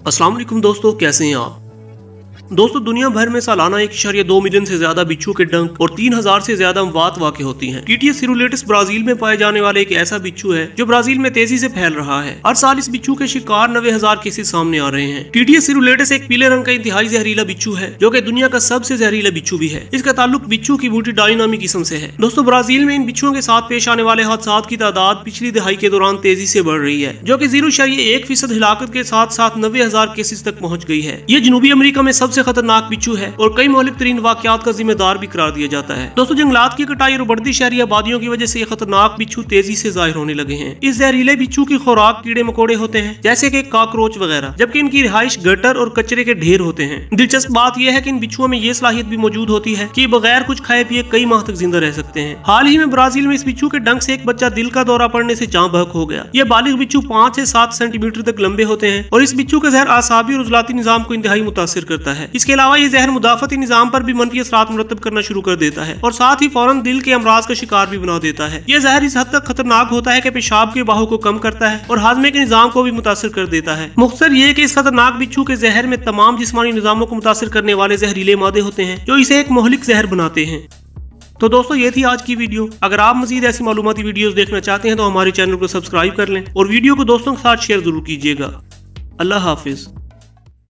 अस्सलाम वालेकुम दोस्तों, कैसे हैं आप। दोस्तों, दुनिया भर में सालाना 1.2 मिलियन से ज्यादा बिच्छू के डंक और 3000 से ज्यादा अमवात वाक़ होती हैं। टीटियस सिरुलेटस ब्राजील में पाए जाने वाले एक ऐसा बिच्छू है जो ब्राजील में तेजी से फैल रहा है। हर साल इस बिच्छू के शिकार 90,000 केसेस सामने आ रहे हैं। टीटियस सिरुलेटस एक पीले रंग का इंतहाई जहरीला बिच्छू है जो कि दुनिया का सबसे जहरीला बिच्छू भी है। इसका ताल्लुक बिच्छू की बूटीडाई नामी किस्म से है। दोस्तों, ब्राजील में इन बिच्छुओं के साथ पेश आने वाले हादसात की तादाद पिछली दहाई के दौरान तेजी से बढ़ रही है, जो कि 0.1% हिलाकत के साथ साथ 90,000 केसेस तक पहुंच गई है। ये जनूबी अमेरिका में सबसे खतरनाक बिच्छू है और कई मौलिक तरीन वाकयात का जिम्मेदार भी करार दिया जाता है। दोस्तों, जंगलात की कटाई और बढ़ती शहरी आबादियों की वजह से ये खतरनाक बिच्छू तेजी से जाहिर होने लगे हैं। इस जहरीले बिच्छू की खुराक कीड़े मकोड़े होते हैं, जैसे कि कॉकरोच वगैरह, जबकि इनकी रिहाइश गटर और कचरे के ढेर होते हैं। दिलचस्प बात यह है कि इन बिच्छुओं में ये सलाहियत भी मौजूद होती है कि बगैर कुछ खाए पिए कई माह तक जिंदा रह सकते हैं। हाल ही में ब्राजील में इस बिच्छू के डंक से एक बच्चा दिल का दौरा पड़ने से जाँ बहक हो गया। ये बालिग बिच्छू 5 से 7 सेंटीमीटर तक लंबे होते हैं और इस बिच्छू का जहर आसाबी और उजलाती निजाम को इंतहाई मुतासिर करता है। इसके अलावा ये जहर मुदाफती निजाम पर भी मनफी असरात मुरतब करना शुरू कर देता है और साथ ही फौरन दिल के अमराज का शिकार भी बना देता है। यह जहर इस हद तक खतरनाक होता है कि पेशाब के बहाव को कम करता है और हाजमे के निजाम को भी मुतासिर कर देता है। मुख्तसर ये कि इस खतरनाक बिच्छू के जहर में तमाम जिस्मानी निजामों को मुतासिर करने वाले जहरीले मादे होते हैं जो इसे एक मोहलिक जहर बनाते हैं। तो दोस्तों, ये थी आज की वीडियो। अगर आप मजीद ऐसी मालूमाती वीडियोस देखना चाहते हैं तो हमारे चैनल को सब्सक्राइब कर लें और वीडियो को दोस्तों के साथ शेयर जरूर कीजिएगा। अल्लाह हाफिज।